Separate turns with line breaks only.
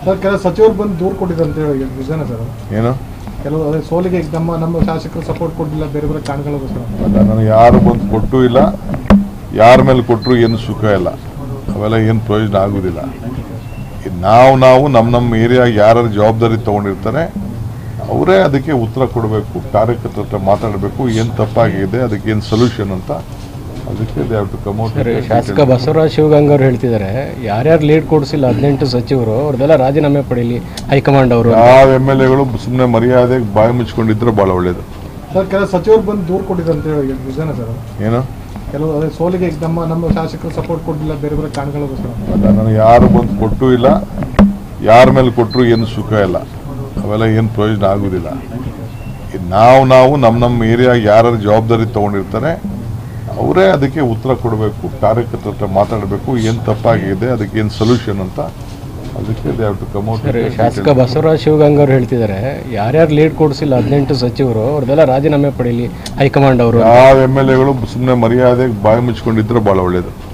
Sir ಕೆಲವು ಸಚಿವರು ಬಂದು ದೂರು ಕೊಟ್ಟಿದ್ದಾರೆ ಅಂತ ಹೇಳಿ ನಿಜಾನ ಸರ್? ಏನು ಕೆಲವು ಅದೇ ಸೋಲಿಗೆ ನಮ್ಮ ಶಾಸಕರು ಸಪೋರ್ಟ್ ಕೊಟ್ಟಿಲ್ಲ ಬೇರೆ ಬೇರೆ ಕಾರಣಗಳಿಗೋಸ್ಕರ?
ನನಗೆ ಯಾರು ಬಂದು ಕೊಟ್ಟೂ ಇಲ್ಲ, ಯಾರ ಮೇಲೆ ಕೊಟ್ಟರು ಏನು ಸುಖ ಇಲ್ಲ, ಅವೆಲ್ಲ ಏನು ಪ್ರಯೋಜನ ಆಗೋದಿಲ್ಲ. ನಾವು ನಮ್ಮ ಏರಿಯಾ ಯಾರು ಜವಾಬ್ದಾರಿ ತೊಗೊಂಡಿರ್ತಾರೆ ಅವರೇ ಅದಕ್ಕೆ ಉತ್ತರ ಕೊಡಬೇಕು, ಕಾರ್ಯಕರ್ತರ ಹತ್ರ ಮಾತಾಡಬೇಕು, ಏನು ತಪ್ಪಾಗಿದೆ, ಅದಕ್ಕೆ ಏನು ಸೊಲ್ಯೂಷನ್ ಅಂತ. ಅದಕ್ಕೆ they have to come out.
ಶಾಸಕ ಬಸವರಾಜ ಶಿವಗಂಗ ಅವರು ಹೇಳ್ತಿದ್ದಾರೆ, ಯಾರ್ಯಾರು ಲೀಡ್ ಕೊಡಿಸಿಲ್ಲ 18 ಸಚಿವರು ಅವ್ರದ್ದೆಲ್ಲ ರಾಜೀನಾಮೆ ಪಡೀಲಿ ಹೈಕಮಾಂಡ್ ಅವರು.
ಯಾವ MLAಗಳು ಸುಮ್ಮನೆ ಮರ್ಯಾದೆಗೆ ಬಾಯಿ ಮುಚ್ಕೊಂಡಿದ್ರೆ ಭಾಳ ಒಳ್ಳೇದು.
ಸರ್ ಕೆಲವು ಸಚಿವರು ಬಂದು ದೂರು ಕೊಟ್ಟಿದ್ದಾರೆ ಅಂತ ಹೇಳಿ ನಿಜಾನ ಸರ್?
ಏನು
ಕೆಲವು ಅದೇ ಸೋಲಿಗೆ ನಮ್ಮ ಶಾಸಕರು ಸಪೋರ್ಟ್ ಕೊಟ್ಟಿಲ್ಲ ಬೇರೆ ಬೇರೆ ಕಾರಣಗಳಿಗೋಸ್ಕರ?
ನನಗೆ ಯಾರು ಬಂದು ಕೊಟ್ಟೂ ಇಲ್ಲ, ಯಾರ ಮೇಲೆ ಕೊಟ್ಟರು ಏನು ಸುಖ ಇಲ್ಲ, ಅವೆಲ್ಲ ಏನು ಪ್ರಯೋಜನ ಆಗೋದಿಲ್ಲ. ನಾವು ನಮ್ಮ ಏರಿಯಾ ಯಾರು ಜವಾಬ್ದಾರಿ ತೊಗೊಂಡಿರ್ತಾರೆ ಅವರೇ ಅದಕ್ಕೆ ಉತ್ತರ ಕೊಡಬೇಕು, ಕಾರ್ಯಕರ್ತರ ಹತ್ರ ಮಾತಾಡಬೇಕು, ಏನು ತಪ್ಪಾಗಿದೆ, ಅದಕ್ಕೆ ಏನು ಸೊಲ್ಯೂಷನ್ ಅಂತ. ಅದಕ್ಕೆ they have to come out.
ಶಾಸಕ ಬಸವರಾಜ ಶಿವಗಂಗ ಅವರು ಹೇಳ್ತಿದ್ದಾರೆ, ಯಾರ್ಯಾರು ಲೀಡ್ ಕೊಡಿಸಿಲ್ಲ 18 ಸಚಿವರು ಅವ್ರದ್ದೆಲ್ಲ ರಾಜೀನಾಮೆ ಪಡೀಲಿ ಹೈಕಮಾಂಡ್ ಅವರು.
ಯಾವ MLAಗಳು ಸುಮ್ಮನೆ ಮರ್ಯಾದೆಗೆ ಬಾಯಿ ಮುಚ್ಕೊಂಡಿದ್ರೆ ಭಾಳ ಒಳ್ಳೇದು.